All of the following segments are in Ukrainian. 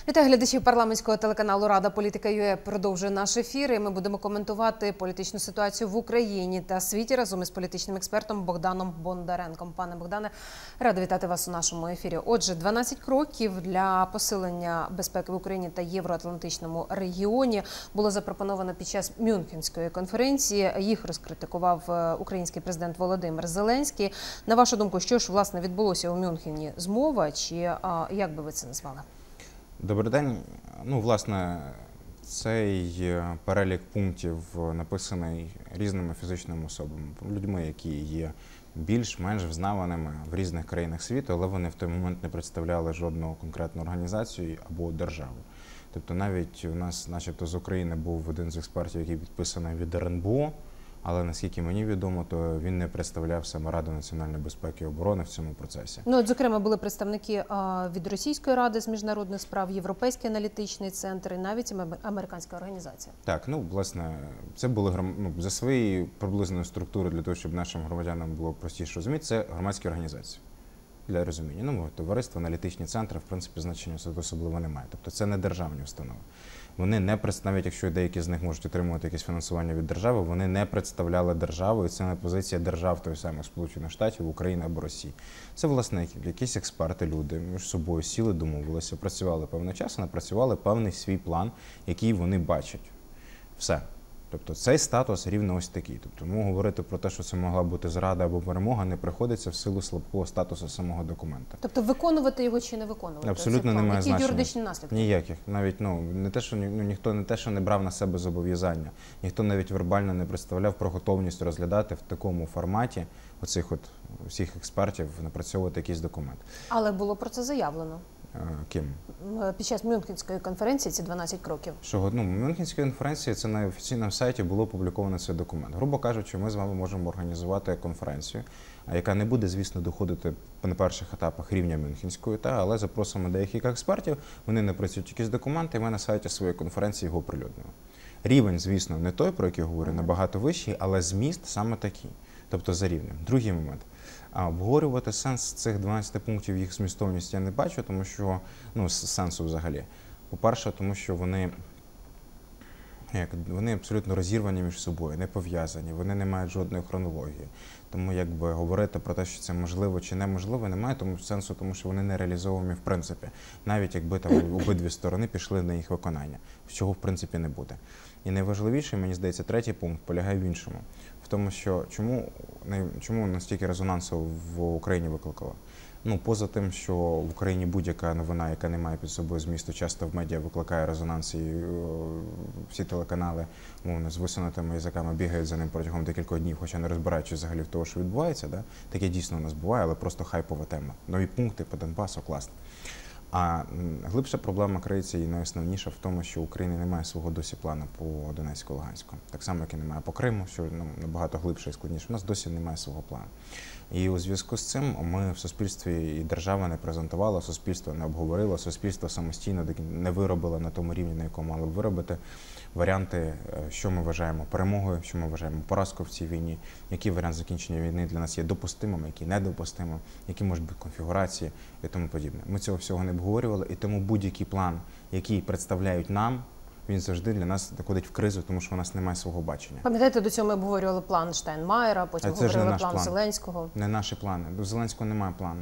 Вітаю глядачів парламентського телеканалу «Рада. Політика.ua». Продовжує наш ефір, і ми будемо коментувати політичну ситуацію в Україні та світі разом із політичним експертом Богданом Бондаренком. Пане Богдане, рада вітати вас у нашому ефірі. Отже, 12 кроків для посилення безпеки в Україні та євроатлантичному регіоні було запропоновано під час Мюнхенської конференції. Їх розкритикував український президент Володимир Зеленський. На вашу думку, що ж, власне, відбулося у Мюнхені? Змова чи як би ви це назвали? Добрий день. Власне, цей перелік пунктів написаний різними фізичними особами, людьми, які є більш-менш взнаваними в різних країнах світу, але вони в той момент не представляли жодну конкретну організацію або державу. Тобто навіть у нас, начебто, з України був один з експертів, який підписаний від РНБО, але, наскільки мені відомо, то він не представляв саме Раду національної безпеки і оборони в цьому процесі. Зокрема, були представники від Російської ради з міжнародних справ, Європейський аналітичний центр і навіть американська організація. Так, власне, це були за своєю приблизною структурою, для того, щоб нашим громадянам було простіше розуміти, це громадські організації. Для розуміння. Товариство, аналітичні центри, в принципі, значення особливо немає. Тобто це не державні установи. Вони не представляють, якщо деякі з них можуть отримувати якесь фінансування від держави, вони не представляли державу, і це не позиція держав той самих Сполучених Штатів, України або Росії. Це, власне, якісь експерти, люди між собою сіли, домовилися, працювали певний час, напрацювали певний свій план, який вони бачать. Все. Тобто цей статус рівно ось такий. Тобто говорити про те, що це могла бути зрада або перемога, не приходиться в силу слабкого статусу самого документа. Тобто виконувати його чи не виконувати? Абсолютно немає значення. Які юридичні наслідки? Ніяких. Навіть не те, що ніхто не те, що не брав на себе зобов'язання. Ніхто навіть вербально не представляв про готовність розглядати в такому форматі оцих всіх експертів, напрацьовувати якийсь документ. Але було про це заявлено. Ким? Під час Мюнхенської конференції ці 12 кроків. В Мюнхенській конференції це на офіційному сайті було опубліковано цей документ. Грубо кажучи, ми з вами можемо організувати конференцію, яка не буде, звісно, доходити на перших етапах рівня Мюнхенської, але запросимо деяких експертів, вони напрацюють якісь документи, і ми на сайті своєї конференції його оприлюднимо. Рівень, звісно, не той, про який я говорю, набагато вищий, але зміст саме такий, тобто за рівнем. Другий момент. Обговорювати сенс цих 12 пунктів, їх змістовність я не бачу, тому що, сенсу взагалі. По-перше, тому що вони абсолютно розірвані між собою, не пов'язані, вони не мають жодної хронології. Тому говорити про те, що це можливо чи неможливо, немає сенсу, тому що вони не реалізовані в принципі. Навіть якби обидві сторони пішли на їх виконання, чого в принципі не буде. І найважливіше, мені здається, третій пункт полягає в іншому. В тому, що чому настільки резонансу в Україні викликала? Поза тим, що в Україні будь-яка новина, яка не має під собою змісту, часто в медіа викликає резонанс, і всі телеканали з висунутими язиками бігають за ним протягом декількох днів, хоча не розбираючись взагалі в того, що відбувається. Таке дійсно у нас буває, але просто хайпова тема. Нові пункти по Донбасу, класно. А глибша проблема криється і найосновніша в тому, що Україна не має свого досі плану по Донецьку-Луганську. Так само, як і немає по Криму, що набагато глибше і складніше. У нас досі немає свого плану. І у зв'язку з цим ми в суспільстві і держава не презентувала, суспільство не обговорило, суспільство самостійно не виробило на тому рівні, на якому мало б виробити варіанти, що ми вважаємо перемогою, що ми вважаємо поразкою в цій війні, який варіант закінчення війни для нас є допустимим, який недопустимим, які можуть бути конфігурації і тому подібне. Ми цього всього не обговорювали, і тому будь-який план, який представляють нам, він завжди для нас доходить в кризу, тому що у нас немає свого бачення. Пам'ятаєте, до цього ми обговорювали план Штайнмаєра, потім говорили план Зеленського. Не наші плани. До Зеленського немає плану.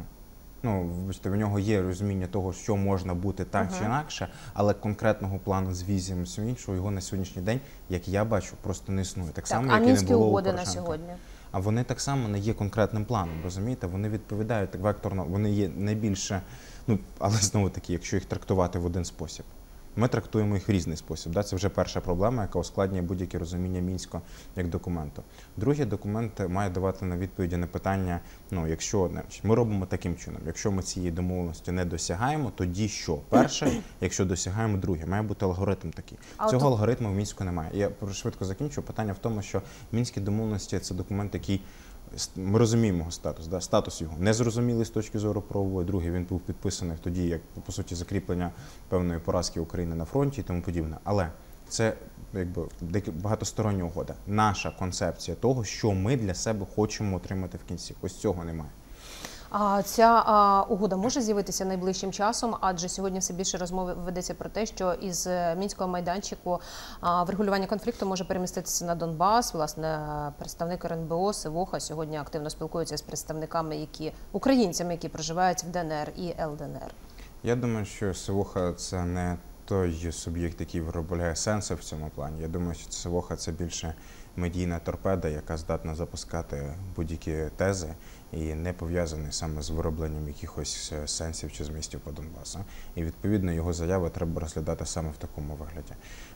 В нього є розуміння того, що можна бути так чи інакше, але конкретного плану з візією всього іншого його на сьогоднішній день, як я бачу, просто не існує. Так само, як і не було у Порошенка. На сьогодні? А вони так само не є конкретним планом, розумієте? Вони відповідають так векторно, вони є найбільше, але знову-таки, якщо їх трактувати в один спосіб. Ми трактуємо їх в різний спосіб. Це вже перша проблема, яка ускладнює будь-яке розуміння Мінська як документу. Другий документ має давати на відповіді на питання, якщо ми робимо таким чином, якщо ми цієї домовленості не досягаємо, тоді що? Перше, якщо досягаємо, друге. Має бути алгоритм такий. Цього алгоритму в Мінську немає. Я швидко закінчу. Питання в тому, що Мінські домовленості – це документ, який ми розуміємо його статус, статус його незрозумілий з точки зору правової. Другий, він був підписаний тоді, як, по суті, закріплення певної поразки України на фронті і тому подібне. Але це багатостороння угода. Наша концепція того, що ми для себе хочемо отримати в кінці. Ось цього немає. А ця угода може з'явитися найближчим часом, адже сьогодні все більше розмов ведеться про те, що із мінського майданчику врегулювання конфлікту може переміститися на Донбас. Власне, представник РНБО Сивоха сьогодні активно спілкується з представниками, українцями, які проживають в ДНР і ЛДНР. Я думаю, що Сивоха – це не той суб'єкт, який виробляє сенси в цьому плані. Я думаю, що Сивоха – це більше медійна торпеда, яка здатна запускати будь-які тези і не пов'язаний саме з виробленням якихось сенсів чи змістів по Донбасу. І, відповідно, його заяви треба розглядати саме в такому вигляді.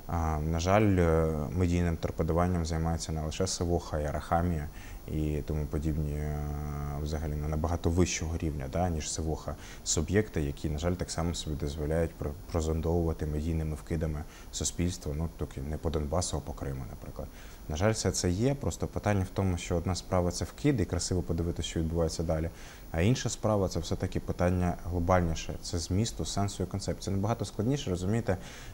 На жаль, медійним торпедуванням займається не лише Сивоха, і Арахамія, і тому подібні взагалі на набагато вищого рівня, ніж Сивоха, суб'єкти, які, на жаль, так само собі дозволяють прозондовувати медійними вкидами суспільство, тільки не по Донбасу, а по Криму, наприклад. На жаль, все це є, просто питання в тому, що одна справа – це вкид і красиво подивитися, що відбувається далі, а інша справа – це все-таки питання глобальніше, це змісту, сенсу і концепції. Набагато складніше, розумієте,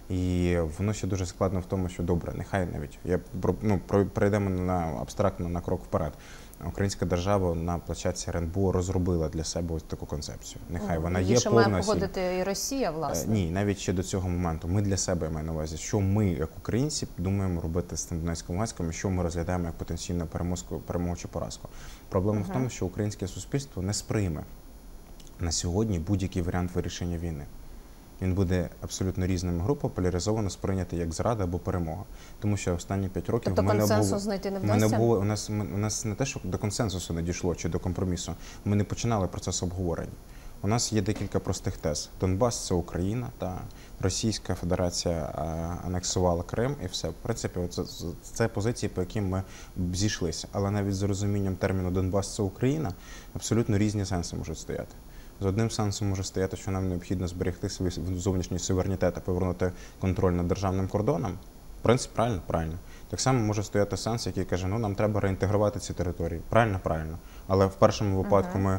і воно ще дуже складно в тому, що добре, нехай навіть, перейдемо абстрактно на крок вперед. Українська держава на площадці РНБО розробила для себе ось таку концепцію. Нехай вона є повністю. Має погодити і Росія, власне? Ні, навіть ще до цього моменту. Ми для себе, я маю на увазі, що ми, як українці, думаємо робити з Донецьком, Луганськом, і що ми розглядаємо як потенційну перемогу чи поразку. Проблема в тому, що українське суспільство не сприйме на сьогодні будь-який варіант вирішення війни. Він буде абсолютно різними групами поляризовано сприйнятий як зрада або перемога. Тому що останні 5 років тобто консенсус знайти не вдасться? У нас не те, що до консенсусу не дійшло чи до компромісу. Ми не починали процес обговорення. У нас є декілька простих тез. Донбас – це Україна, та Російська Федерація анексувала Крим і все. В принципі, це позиції, по яким ми зійшлися. Але навіть з розумінням терміну «Донбас – це Україна» абсолютно різні сенси можуть стояти. З одним сенсом може стояти, що нам необхідно зберегти свій зовнішній суверенітет та повернути контроль над державним кордоном. В принципі, правильно? Правильно. Так само може стояти сенс, який каже, нам треба реінтегрувати ці території. Правильно? Правильно. Але в першому випадку ми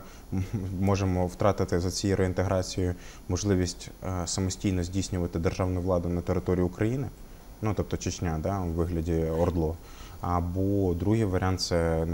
можемо втратити за цією реінтеграцією можливість самостійно здійснювати державну владу на території України, тобто Чечня, у вигляді ОРДЛО. Або другий варіант – це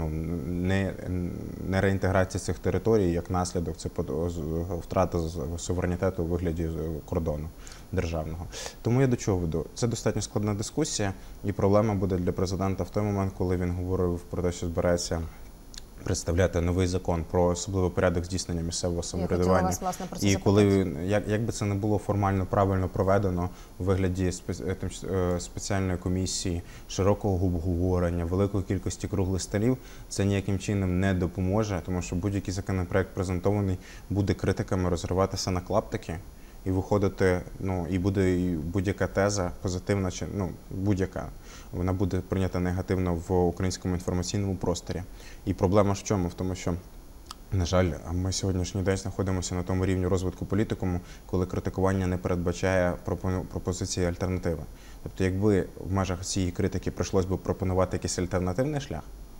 не реінтеграція цих територій, як наслідок, це втрата суверенітету у вигляді кордону державного. Тому я до чого веду? Це достатньо складна дискусія, і проблема буде для президента в той момент, коли він говорив про те, що збирається представляти новий закон про особливий порядок здійснення місцевого самоврядування. І коли, як би це не було формально правильно проведено у вигляді спеціальної комісії, широкого обговорення, великої кількості круглих столів, це ніяким чином не допоможе, тому що будь-який законопроект презентований буде критиками розриватися на клаптики і виходити, і буде будь-яка теза позитивна чи будь-яка, вона буде прийнята негативно в українському інформаційному просторі. І проблема в чому? В тому, що, на жаль, ми сьогоднішній день знаходимося на тому рівні розвитку політикуму, коли критикування не передбачає пропозиції альтернативи. Тобто, якби в межах цієї критики прийшлось би пропонувати якийсь альтернативний шлях,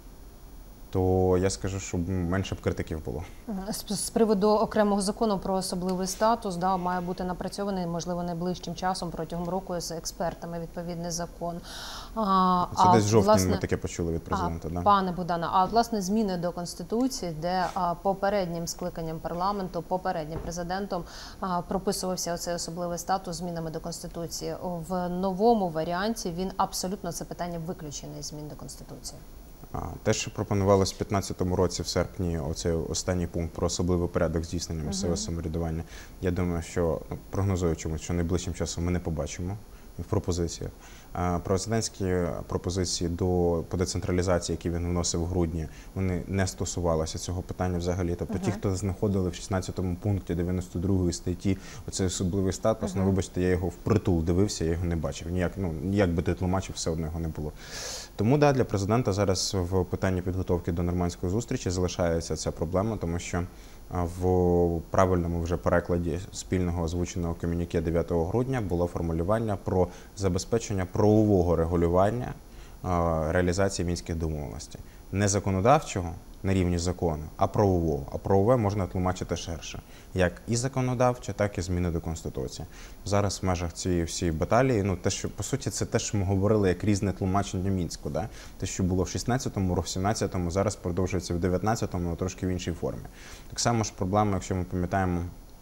то я скажу, що менше б критиків було. З приводу окремого закону про особливий статус, має бути напрацьований, можливо, найближчим часом, протягом року, з експертами відповідний закон. Це десь в жовтні ми таке почули від президента. Пане Богдане, власне зміни до Конституції, де попереднім скликанням парламенту, попереднім президентом прописувався оцей особливий статус змінами до Конституції. В новому варіанті він абсолютно це питання виключений змін до Конституції. Те, що пропонувалось в 2015 році, в серпні, оцей останній пункт про особливий порядок здійснення місцевого самоврядування, я думаю, що, прогнозую чомусь, що найближчим часом ми не побачимо в пропозиціях. Президентські пропозиції по децентралізації, які він вносив в грудні, вони не стосувалися цього питання взагалі. Тобто ті, хто знаходили в 16 пункті 92 статті оцей особливий статус, вибачте, я його впритул дивився, я його не бачив. Ніяк би ти тлумачив, все одно його не було. Тому, для президента зараз в питанні підготовки до нормандської зустрічі залишається ця проблема, тому що в правильному вже перекладі спільного озвученого комюніке 9 грудня було формулювання про забезпечення правового регулювання реалізації мінських домовленостей. Не законодавчого, на рівні закону, а правового. А правове можна тлумачити ширше, як і законодавче, так і зміни до Конституції. Зараз в межах цієї всієї баталії, ну те, що по суті, це те, що ми говорили, як різне тлумачення Мінську, да? Те, що було в 16-му, в 17-му, зараз продовжується в 19-му, трошки в іншій формі. Так само ж проблема, якщо ми пам'ятаємо,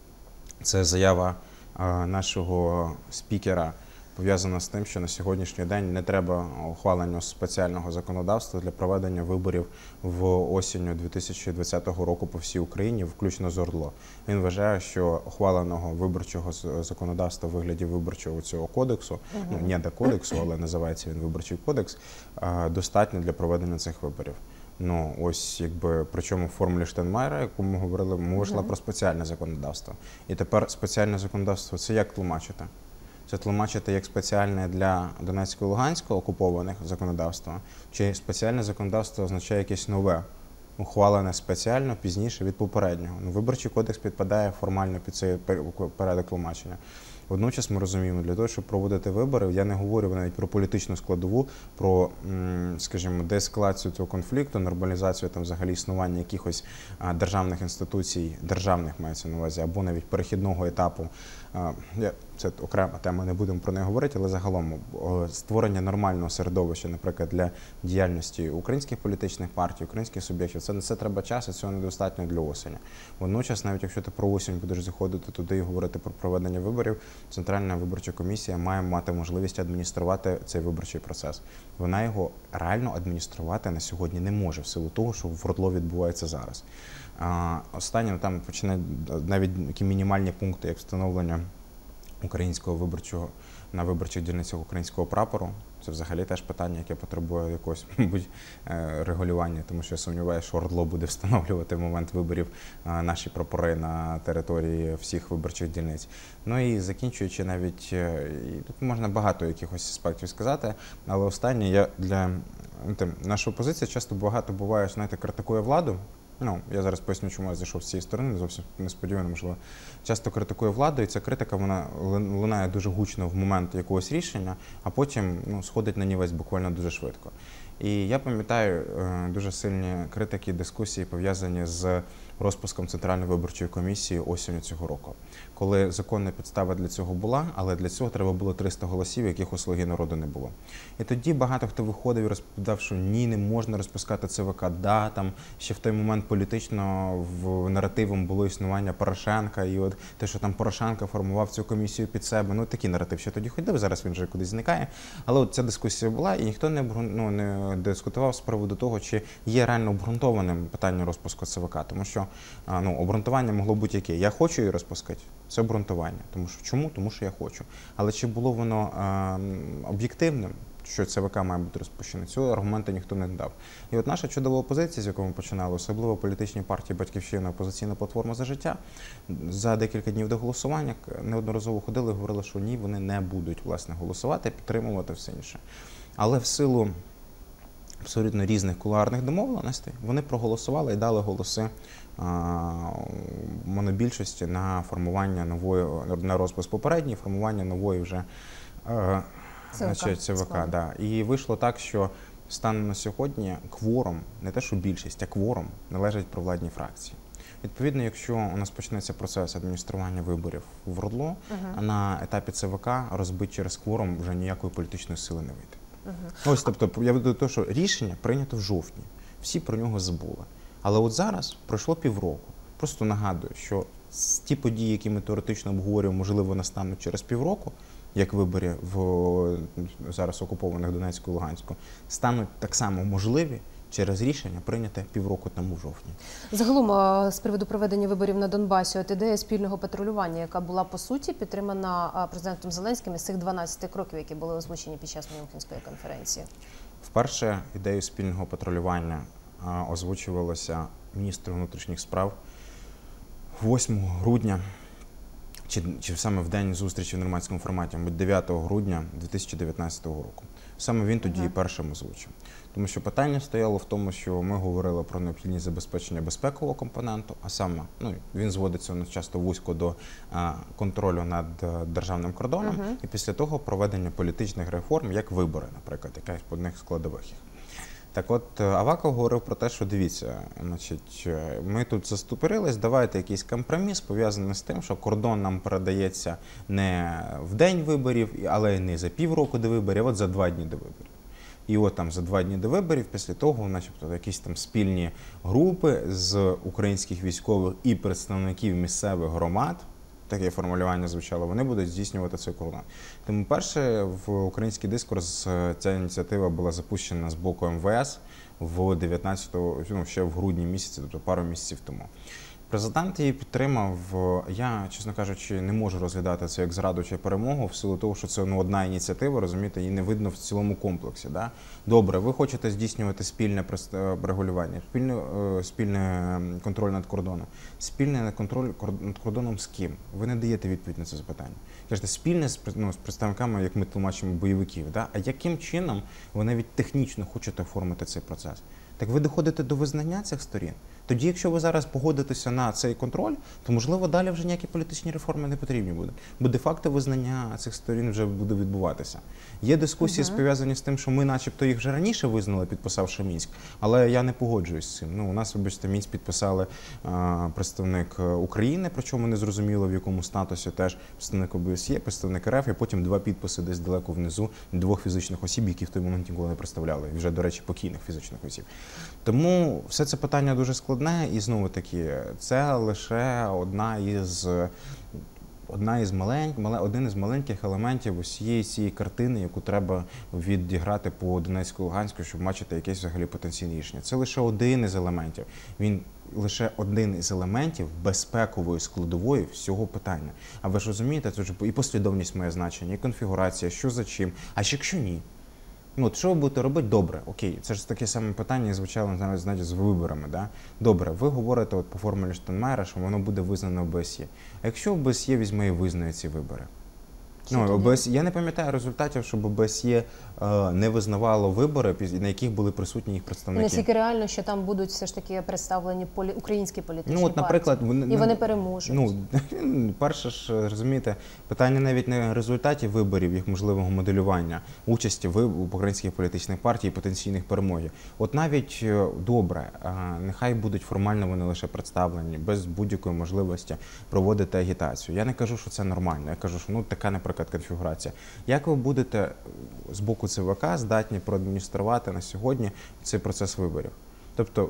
це заява нашого спікера, пов'язана з тим, що на сьогоднішній день не треба ухвалення спеціального законодавства для проведення виборів в осінню 2020 року по всій Україні, включно з ОРДЛО. Він вважає, що ухваленого виборчого законодавства в вигляді виборчого цього кодексу, ну не до кодексу, але називається він Виборчий кодекс, достатньо для проведення цих виборів. Ну, ось, якби, причому в формулі Штайнмайєра, яку ми говорили, мова йшла про спеціальне законодавство. І тепер спеціальне законодавство – це як тлумачити? Це тлумачити як спеціальне для Донецького і Луганського окупованих законодавства? Чи спеціальне законодавство означає якесь нове, ухвалене спеціально пізніше від попереднього? Ну, Виборчий кодекс підпадає формально під цей порядок тлумачення. Водночас ми розуміємо, для того, щоб проводити вибори, я не говорю навіть про політичну складову, про, скажімо, деескалацію цього конфлікту, нормалізацію там взагалі існування якихось державних інституцій, державних мається на увазі, або навіть перехідного етапу. Це окрема тема, не будемо про неї говорити, але загалом створення нормального середовища, наприклад, для діяльності українських політичних партій, українських суб'єктів, це треба час, і цього недостатньо для осені. Водночас, навіть якщо ти про осінь будеш заходити туди і говорити про проведення виборів, Центральна виборча комісія має мати можливість адмініструвати цей виборчий процес. Вона його реально адмініструвати на сьогодні не може, в силу того, що в ОРДЛО відбувається зараз. Останнє, там починають навіть такі мінімальні пункти, як встановлення українського виборчого на виборчих дільницях українського прапору. Це взагалі теж питання, яке потребує якогось, мабуть, регулювання, тому що я сумніваюся, що ОРДЛО буде встановлювати в момент виборів наші прапори на території всіх виборчих дільниць. Ну і закінчуючи навіть, тут можна багато якихось аспектів сказати, але останнє, я для наша опозиція часто багато буває, знаєте, критикує владу. Ну, я зараз поясню, чому я зайшов з цієї сторони, зовсім несподівано, можливо. Часто критикує владу, і ця критика, вона лунає дуже гучно в момент якогось рішення, а потім сходить на нівець буквально дуже швидко. І я пам'ятаю дуже сильні критики, дискусії, пов'язані з розпуском Центральної виборчої комісії осінню цього року. Коли законна підстава для цього була, але для цього треба було 300 голосів, яких у «Слуги народу» не було. І тоді багато хто виходив і розповідав, що ні, не можна розпускати ЦВК. Да, там ще в той момент політично в наративом було існування Порошенка, і от те, що там Порошенко формував цю комісію під себе, ну такий наратив ще тоді ходив, зараз він вже кудись зникає. Але от ця дискусія була, і ніхто не дискутував з приводу того, чи є реально обґрунтованим питання розпуску ЦВК, тому що обґрунтування могло бути яке. Я хочу її розпускати. Це обґрунтування. Тому що чому? Тому що я хочу. Але чи було воно об'єктивним, що ЦВК має бути розпущене? Цього аргументу ніхто не дав. І от наша чудова опозиція, з якої ми починали, особливо політичні партії «Батьківщина», «Опозиційна платформа за життя», за декілька днів до голосування неодноразово ходили і говорили, що ні, вони не будуть, власне, голосувати, підтримувати все інше. Але в силу абсолютно різних кулуарних домовленостей вони проголосували і дали голоси монобільшості на формування нової, на розпуск попередній, формування нової вже ЦВК. Да. І вийшло так, що станом на сьогодні кворум, не те що більшість, а кворум належить провладній фракції. Відповідно, якщо у нас почнеться процес адміністрування виборів в ОРДЛО, на етапі ЦВК розбити через кворум вже ніякої політичної сили не вийде. Ось, тобто, я веду до того, що рішення прийнято в жовтні, всі про нього забули. Але от зараз пройшло півроку. Просто нагадую, що ті події, які ми теоретично обговорюємо, можливо, настануть через півроку, як вибори в зараз окупованих Донецьку і Луганську, стануть так само можливі через рішення, прийняте півроку тому в жовтні. Загалом, з приводу проведення виборів на Донбасі, от ідея спільного патрулювання, яка була, по суті, підтримана президентом Зеленським із цих 12 кроків, які були озвучені під час Мюнхенської конференції. Вперше ідею спільного патрулювання озвучувалося міністру внутрішніх справ 8 грудня, чи саме в день зустрічі в нормандському форматі, 9 грудня 2019 року. Саме він тоді першим озвучив. Тому що питання стояло в тому, що ми говорили про необхідність забезпечення безпекового компоненту, а саме, він зводиться часто вузько до контролю над державним кордоном, і після того проведення політичних реформ, як вибори, наприклад, якась з одних складових їх. Так от Аваков говорив про те, що дивіться, значить, ми тут заступирились, давайте якийсь компроміс пов'язаний з тим, що кордон нам передається не в день виборів, але й не за півроку до виборів, а от за 2 дні до виборів. І от там за 2 дні до виборів, після того, начебто, якісь там спільні групи з українських військових і представників місцевих громад, таке формулювання звучало, вони будуть здійснювати цей кордон. Тому перше, в український дискурс ця ініціатива була запущена з боку МВС ще в грудні місяці, тобто пару місяців тому. Президент її підтримав. Я, чесно кажучи, не можу розглядати це як зраду чи перемогу, в силу того, що це одна ініціатива, розумієте, її не видно в цілому комплексі. Да? Добре, ви хочете здійснювати спільне регулювання, спільний контроль над кордоном. Спільний контроль над кордоном з ким? Ви не даєте відповідь на це запитання. Кажете, спільне з представниками, як ми тлумачимо, бойовиків. Да? А яким чином ви навіть технічно хочете оформити цей процес? Так ви доходите до визнання цих сторін. Тоді, якщо ви зараз погодитеся на цей контроль, то, можливо, далі вже ніякі політичні реформи не потрібні будуть. Бо де-факто визнання цих сторін вже буде відбуватися. Є дискусії, пов'язані з тим, що ми начебто їх вже раніше визнали, підписавши Мінськ, але я не погоджуюсь з цим. У нас, вибачте, Мінськ підписали представник України, причому не зрозуміло в якому статусі теж представник ОБСЄ, представник РФ, і потім 2 підписи десь далеко внизу 2 фізичних осіб, які в той момент ніколи не представляли. І вже, до речі, покійних фізичних осіб. Тому все це питання дуже складне, і знову-таки, це лише один із маленьких елементів усієї цієї картини, яку треба відіграти по Донецьку і Луганську, щоб бачити якесь взагалі потенційне рішення. Це лише один із елементів. Він лише один із елементів безпекової складової всього питання. А ви ж розумієте, це ж і послідовність має значення, і конфігурація, що за чим, а ще якщо ні. От, що ви будете робити? Добре, окей, це ж таке саме питання звучало навіть з виборами. Да? Добре, ви говорите по формулі Штайнмайєра, що воно буде визнано ОБСЄ. А якщо ОБСЄ візьме і визнає ці вибори? Я не пам'ятаю результатів, щоб ОБСЄ не визнавало вибори, на яких були присутні їх представники. Наскільки реально, що там будуть все ж таки представлені українські політичні наприклад, партії, і вони переможуть? Перше ж, розумієте, питання навіть не результатів виборів, їх можливого моделювання, участі в українських політичних партій і потенційних перемоги. От навіть добре, нехай будуть формально вони лише представлені, без будь-якої можливості проводити агітацію. Я не кажу, що це нормально, я кажу, що така, наприклад, конфігурація. Як ви будете з боку ЦВК здатні проадмініструвати на сьогодні цей процес виборів? Тобто,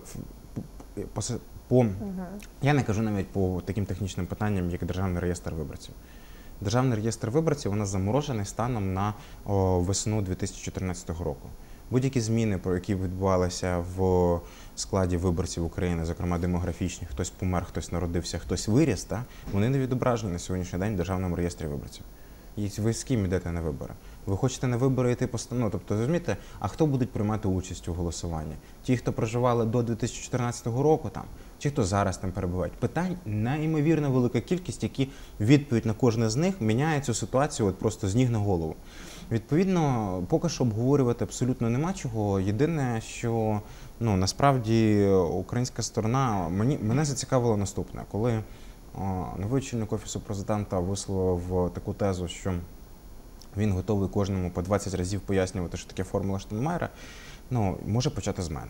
я не кажу навіть по таким технічним питанням, як Державний реєстр виборців. Державний реєстр виборців у нас заморожений станом на весну 2014 року. Будь-які зміни, які відбувалися в складі виборців України, зокрема демографічні, хтось помер, хтось народився, хтось виріс, вони не відображені на сьогоднішній день в Державному реєстрі виборців. І ви з ким йдете на вибори? Ви хочете на вибори йти постанову? Тобто, розумієте, а хто будуть приймати участь у голосуванні? Ті, хто проживали до 2014 року там, чи хто зараз там перебувають? Питань неймовірно велика кількість, які відповідь на кожне з них міняє цю ситуацію от просто з ніг на голову. Відповідно, поки що обговорювати абсолютно нема чого. Єдине, що насправді українська сторона, мене зацікавило наступне, коли новий очільник Офісу Президента висловив таку тезу, що він готовий кожному по 20 разів пояснювати, що таке формула Штайнмайєра, може почати з мене.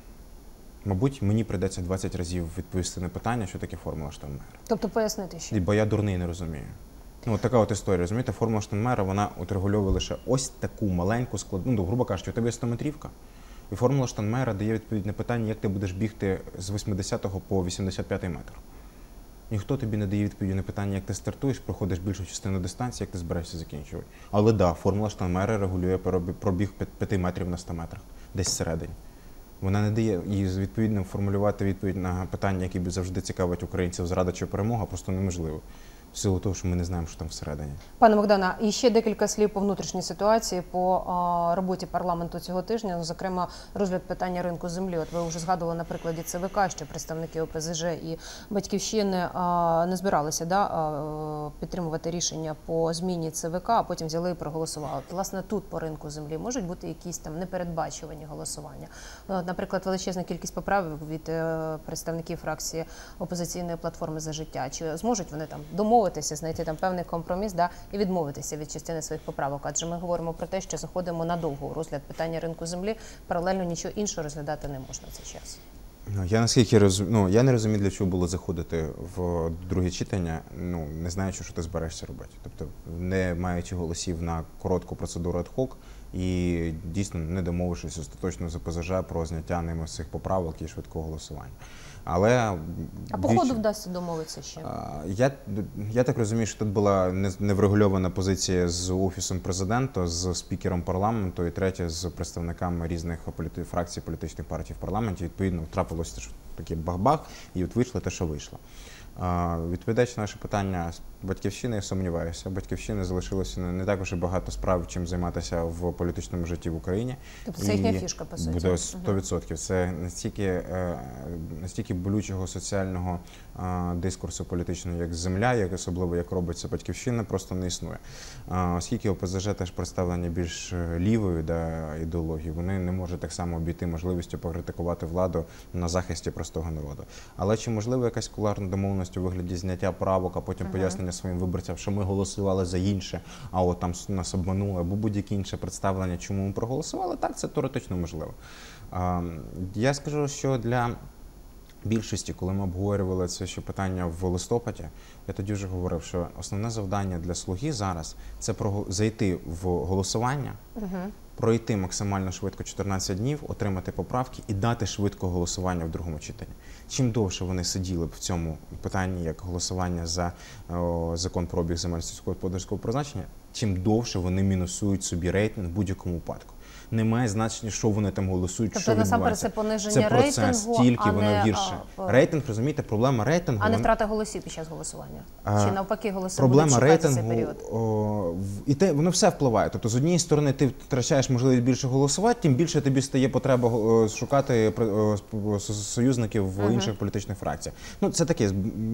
Мабуть, мені прийдеться 20 разів відповісти на питання, що таке формула Штайнмайєра. Тобто пояснити що? Бо я дурний не розумію. Така от історія, розумієте, формула Штайнмайєра, вона регульовує лише ось таку маленьку складну, грубо кажучи, у тебе є 100-метрівка. І формула Штайнмайєра дає відповідь на питання, як ти будеш бігти з 80-го по 85-й метр. Ніхто тобі не дає відповіді на питання, як ти стартуєш, проходиш більшу частину дистанції, як ти збираєшся закінчувати. Але формула Штайнмайєра регулює пробіг 5 метрів на 100 метрах, десь всередині. Вона не дає їй відповідно формулювати відповідь на питання, які завжди цікавить українців, зрада чи перемога, просто неможливо. В силу того, що ми не знаємо, що там всередині. Пане Богдане, і ще декілька слів по внутрішній ситуації, по роботі парламенту цього тижня, зокрема, розгляд питання ринку землі. От ви вже згадували на прикладі ЦВК, що представники ОПЗЖ і Батьківщини не збиралися підтримувати рішення по зміні ЦВК, а потім взяли і проголосували. Власне, тут по ринку землі можуть бути якісь там непередбачувані голосування. Наприклад, величезна кількість поправок від представників фракції «Опозиційної платформи за життя». Чи зможуть вони там домовитися домовитися, знайти там певний компроміс, да, і відмовитися від частини своїх поправок. Адже ми говоримо про те, що заходимо надовго у розгляд питання ринку землі, паралельно нічого іншого розглядати не можна в цей час. Я не розумію, для чого було заходити в друге читання, не знаючи, що ти збираєшся робити. Тобто, не маючи голосів на коротку процедуру ad-hoc і дійсно не домовившись остаточно з ОПЗЖ про зняття ними цих поправок і швидкого голосування. А по ходу вдасться домовитися ще? Я так розумію, що тут була неврегульована позиція з Офісом Президента, з спікером парламенту і третє з представниками різних фракцій політичних партій в парламенті. Відповідно, трапилося таке бах-бах, і от вийшло те, що вийшло. Відповідаючи на наше питання з Батьківщини, я сумніваюся. Батьківщини залишилося не так уже багато справ, чим займатися в політичному житті в Україні. Тобто це їхня фішка, по суті? Буде 100%. Це настільки болючого соціального дискурсу політичного, як земля, як особливо, як робиться Батьківщина, просто не існує. Оскільки ОПЗЖ теж представлені більш лівою ідеологією, вони не можуть так само обійти можливістю покритикувати владу на захисті простого народу. Але чи можливо якась кулуарна домовленість у вигляді зняття правок, а потім пояснення своїм виборцям, що ми голосували за інше, а от там нас обманули, або будь-яке інше представлення, чому ми проголосували, так, це теоретично можливо. Я скажу, що для більшості, коли ми обговорювали це ще питання в листопаді, я тоді вже говорив, що основне завдання для «Слуги» зараз – це зайти в голосування, пройти максимально швидко 14 днів, отримати поправки і дати швидко голосування в другому читанні. Чим довше вони сиділи б в цьому питанні, як голосування за закон про обіг земель сільськогосподарського призначення, чим довше вони мінусують собі рейтинг в будь-якому випадку. Немає значення, що вони там голосують, тобто, що відбувається. насамперед, це пониження процес, рейтингу, тільки а воно не, гірше. Рейтинг, розумієте, проблема рейтингу... А не втрата голосів під час голосування? Чи навпаки голоси будуть проблема чекати цей рейтингу, період? Воно все впливає. Тобто, з однієї сторони, ти втрачаєш можливість більше голосувати, тим більше тобі стає потреба шукати союзників в інших політичних фракціях. Це такі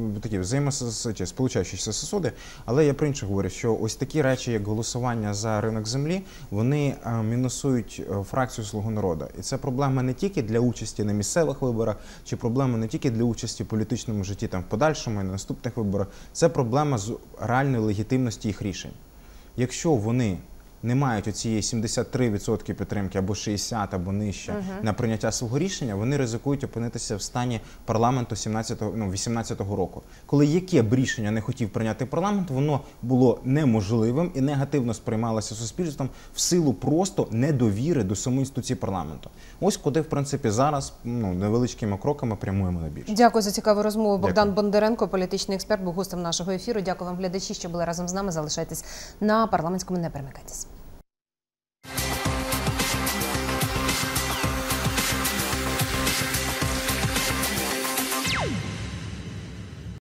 сполучаючіся сосуди, але я про інше говорю, що ось такі речі, як голосування за ринок землі, вони мінусують фракцію «Слуга народу». І це проблема не тільки для участі на місцевих виборах, чи проблема не тільки для участі в політичному житті там в подальшому і на наступних виборах, це проблема з реальної легітимності їх рішень. Якщо вони не мають оцієї 73% підтримки або 60%, або нижче на прийняття свого рішення, вони ризикують опинитися в стані парламенту 18-го року. Коли яке б рішення не хотів прийняти парламент, воно було неможливим і негативно сприймалося суспільством в силу просто недовіри до самої інституції парламенту. Ось куди, в принципі, зараз невеличкими кроками прямуємо на більше. Дякую за цікаву розмову. Богдан Бондаренко, політичний експерт, був гостем нашого ефіру. Дякую вам, глядачі, що були разом з нами. Залишайтесь на парламентському, не перемикайтесь.